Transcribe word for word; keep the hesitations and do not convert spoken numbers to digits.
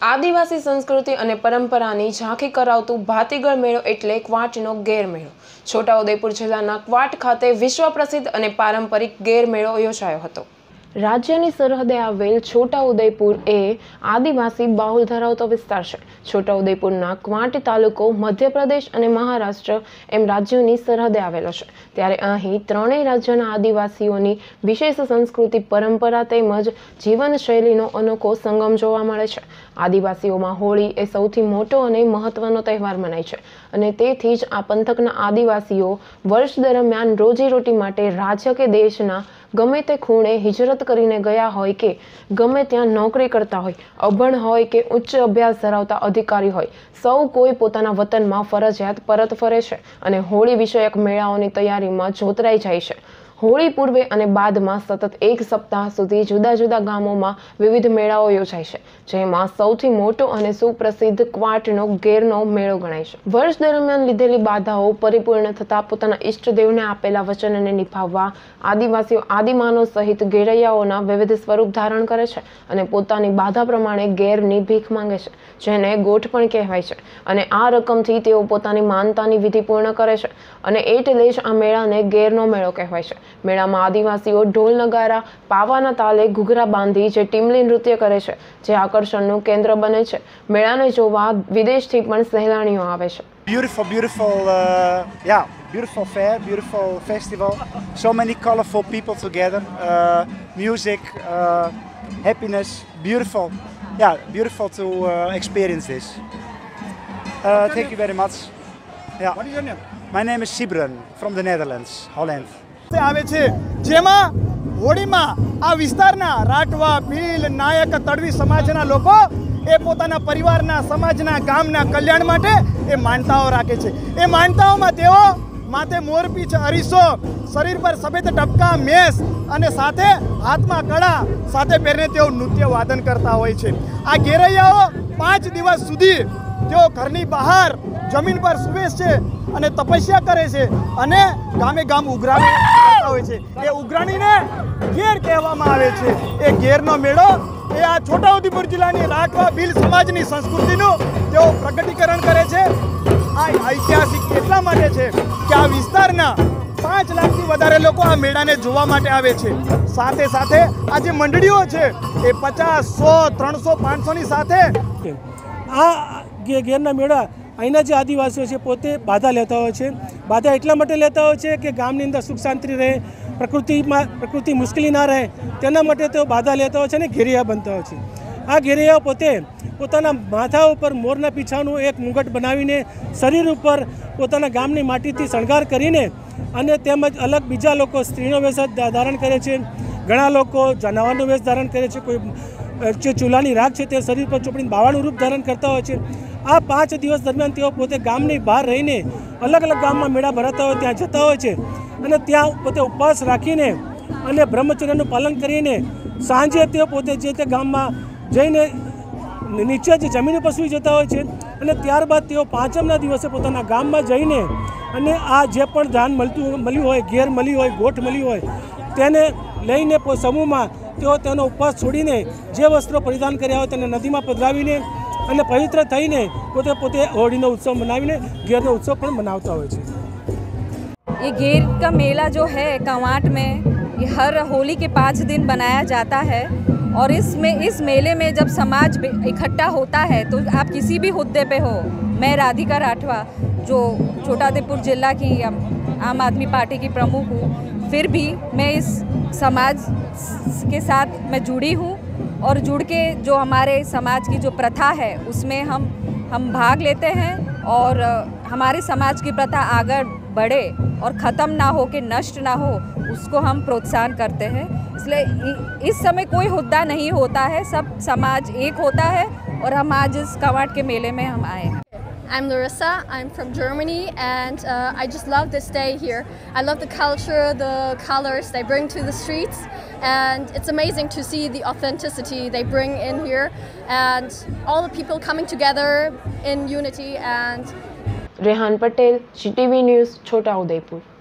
આદિવાસી સંસ્કૃતિ અને પરંપરાની ઝાંખી કરાવતું ભાતીગળ મેળો એટલે ક્વાંટનો ગેરમેળો। છોટાઉદેપુર જિલ્લાના ક્વાંટ ખાતે વિશ્વ પ્રસિદ્ધ અને પારંપરિક ગેરમેળો યોજાયો હતો। રાજ્યની સરહદે આવેલ છોટાઉદેપુર એ આદિવાસી બાહુલ ધરાવતો વિસ્તાર છે। છોટાઉદેપુરના ક્વાંટ તાલુકો મધ્યપ્રદેશ અને મહારાષ્ટ્ર એમ રાજ્યોની સરહદે આવેલો છે। ત્યારે અહીં ત્રણેય રાજ્યના આદિવાસીઓની વિશેષ સંસ્કૃતિ પરંપરા તેમજ જીવનશૈલીનો અનોખો સંગમ જોવા મળે છે। આદિવાસીઓમાં હોળી એ સૌથી મોટો અને મહત્વનો તહેવાર મનાય છે અને તેથી જ આ પંથકના આદિવાસીઓ વર્ષ દરમિયાન રોજીરોટી માટે રાજ્ય કે દેશના ગમે તે ખૂણે હિજરત કરીને ગયા હોય કે ગમે ત્યાં નોકરી કરતા હોય, અભણ હોય કે ઉચ્ચ અભ્યાસ ધરાવતા અધિકારી હોય, સૌ કોઈ પોતાના વતનમાં ફરજિયાત પરત ફરે છે અને હોળી વિષયક મેળાઓની તૈયારીમાં જોતરાઈ જાય છે। હોળી પૂર્વે અને બાદમાં સતત એક સપ્તાહ સુધી જુદા જુદા ગામોમાં વિવિધ મેળાઓ યોજાય છે, જેમાં સૌથી મોટો અને સુપ્રસિદ્ધ ક્વાંટનો ગેરનો મેળો ગણાય છે। વર્ષ દરમિયાન લીધેલી બાધાઓ પરિપૂર્ણ થતા પોતાના ઈષ્ટદેવને આપેલા વચનને નિભાવવા આદિવાસીઓ આદિમાનવ સહિત ઘેરૈયાઓના વિવિધ સ્વરૂપ ધારણ કરે છે અને પોતાની બાધા પ્રમાણે ગેરની ભીખ માંગે છે, જેને ગોઠ પણ કહેવાય છે અને આ રકમથી તેઓ પોતાની માનતાની વિધિ પૂર્ણ કરે છે અને એટલે જ આ મેળાને ગેરનો મેળો કહેવાય છે। મેળામાં આદિવાસીઓ ઢોલ નગારા પાવાના તાલે ઘૂઘરા બાંધી જે ટીમલી નૃત્ય કરે છે, જે આકર્ષણનું કેન્દ્ર બને છે। મેળાને જોવા વિદેશથી પણ સહેલાણીઓ આવે છે। Beautiful, beautiful, uh, yeah, beautiful fair, beautiful festival. So many colorful people together. Uh, music, uh, happiness, beautiful. Yeah, beautiful to uh, experience this. Uh, thank you very much. Yeah. What is your name? My name is Sibren from the Netherlands, Holland. આવે છે જેમાં હોળીમાં આ વિસ્તારના રાઠવા, ભીલ, નાયક, તડવી સમાજના લોકો એ પોતાના પરિવારના, સમાજના, ગામના કલ્યાણ માટે એ માનતાઓ રાખે છે। એ માનતાઓમાં તેઓ માથે મોરપીંછ, અરીસો, શરીર પર સફેદ ટપકા, મેસ અને સાથે હાથમાં કડા સાથે પહેરીને તેઓ નૃત્ય વાદન કરતા હોય છે। આ ઘેરૈયાઓ પાંચ દિવસ સુધી તેઓ ઘરની બહાર જમીન પર સૂવે છે અને તપસ્યા કરે છે અને ગામે ગામ ઉઘરાણી કરતા હોય છે। એ ઉઘરાણીને ઘેર કહેવામાં આવે છે। એ ઘેરનો મેળો એ આ છોટાઉદેપુર જિલ્લાની રાઠવા ભીલ સમાજની સંસ્કૃતિનું તેઓ પ્રગટીકરણ કરે છે। આ ઐતિહાસિક એટલા માટે છે કે આ વિસ્તારના પાંચ લાખથી વધારે લોકો આ મેળાને જોવા માટે આવે છે। સાથે સાથે આ જે મંડળીઓ છે એ પચાસ, સો, ત્રણસો, પાંચસોની સાથે આ ઘેરના મેળા અહીંના જે આદિવાસીઓ છે પોતે બાધા લેતા હોય છે। બાધા એટલા માટે લેતા હોય છે કે ગામની અંદર સુખ શાંતિ રહે, પ્રકૃતિમાં પ્રકૃતિ મુશ્કેલી ના રહે, તેના માટે તેઓ બાધા લેતા હોય છે અને ઘેરિયા બનતા હોય છે। આ ઘેરિયાઓ પોતે પોતાના માથા ઉપર મોરના પીછાનું એક મુગટ બનાવીને શરીર ઉપર પોતાના ગામની માટીથી શણગાર કરીને અને તેમજ અલગ બીજા લોકો સ્ત્રીનો વેશ ધારણ કરે છે, ઘણા લોકો જનાવરનો વેશ ધારણ કરે છે, કોઈ જે ચૂલાની રાખ છે તે શરીર પર ચોપડીને બાવાનું રૂપ ધારણ કરતા હોય છે। આ પાંચ દિવસ દરમિયાન તેઓ પોતે ગામની બહાર રહીને અલગ અલગ ગામમાં મેળા ભરાતા હોય ત્યાં જતા હોય છે અને ત્યાં પોતે ઉપવાસ રાખીને અને બ્રહ્મચર્યનું પાલન કરીને સાંજે તેઓ પોતે જે તે ગામમાં જઈને નીચે જે જમીન ઉપર સૂઈ જતા હોય છે અને ત્યારબાદ તેઓ પાંચમના દિવસે પોતાના ગામમાં જઈને અને આ જે પણ ધાન મળતું મળ્યું હોય, ઘેર મળી હોય, ગોઠ મળી હોય તેને લઈને સમૂહમાં તેઓ તેનો ઉપવાસ છોડીને જે વસ્ત્રો પરિધાન કર્યા હોય તેને નદીમાં પધરાવીને અને पवित्र થઈને પોતે પોતે હોળીનો उत्सव મનાવીને घेरનો उत्सव પણ મનાવતા હોય છે। ये घेर का मेला जो है क्वांट में ये हर होली के पाँच दिन बनाया जाता है और इसमें इस मेले में जब समाज इकट्ठा होता है तो आप किसी भी हुद्दे पे हो, मैं राधिका राठवा जो छोटाउदेपुर जिला की आम आदमी पार्टी की प्रमुख हूँ, फिर भी मैं इस समाज के साथ मैं जुड़ी हूँ और जुड़ के जो हमारे समाज की जो प्रथा है उसमें हम हम भाग लेते हैं और हमारे समाज की प्रथा आगे बढ़े और ख़त्म ना हो के नष्ट ना हो उसको हम प्रोत्साहन करते हैं। इसलिए इस समय कोई हुद्दा नहीं होता है, सब समाज एक होता है और हम आज इस क्वांट के मेले में हम आए हैं। I'm Larissa, I'm from Germany and uh, I just love this day here. I love the culture, the colors they bring to the streets and it's amazing to see the authenticity they bring in here and all the people coming together in unity and Rehan Patel, G T V news, Chhotaudepur.